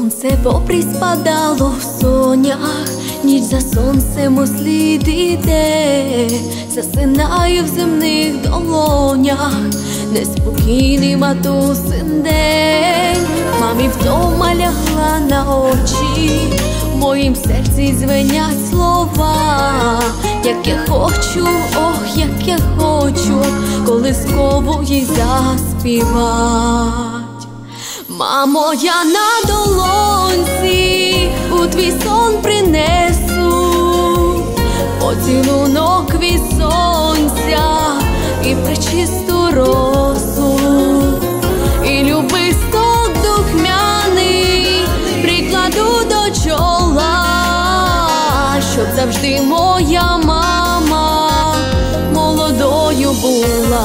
Сонце попри спадало в сонях, ніч за сонцем услід іде, засинає в земних долонях неспокійний матусин день. Мамі вдома лягла на очі, в моїм серці дзвенять слова. Як я хочу, ох, як я хочу колискову їй заспівать. Мамо, я на долонці у твій сон принесу поцілунок від сонця і пречисту росу, і любисток духмяний прикладу до чола, щоб завжди моя мама молодою була.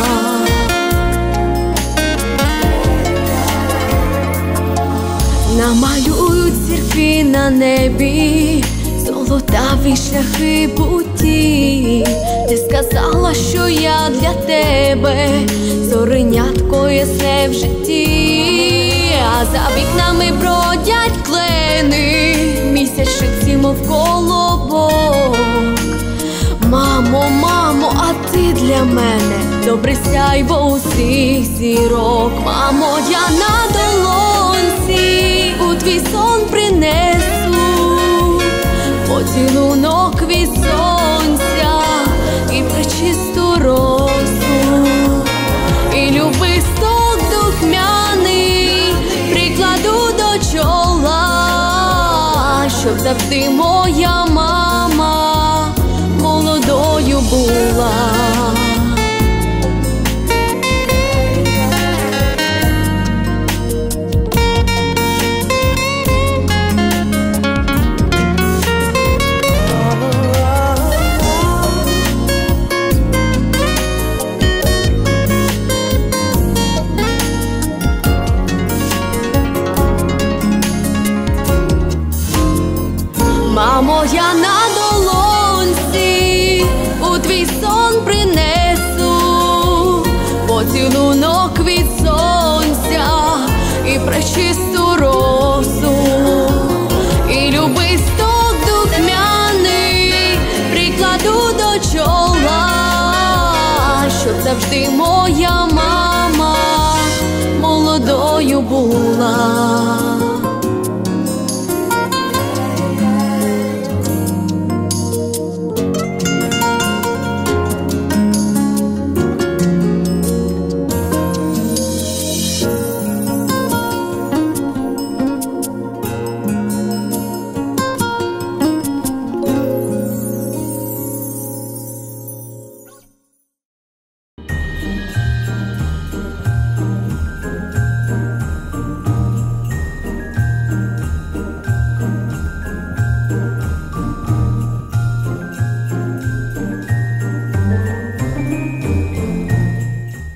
Намалюють зірки на небі золотаві шляхи путі. Ти сказала, що я для тебе зоренятко ясне в житті. А за вікнами бродять клени, місячниці мов колобок. Мамо, мамо, а ти для мене добре сяйво усіх зірок. Мамо, я на долонці у твій сон принесу поцілунок від сонця і пречисту росу, і любисток духмяний прикладу до чола, щоб завжди моя мама молодою була. Мамо, я на долонці у твій сон принесу поцілунок від сонця і пречисту росу, і любисток духмяний прикладу до чола, щоб завжди моя мама молодою була.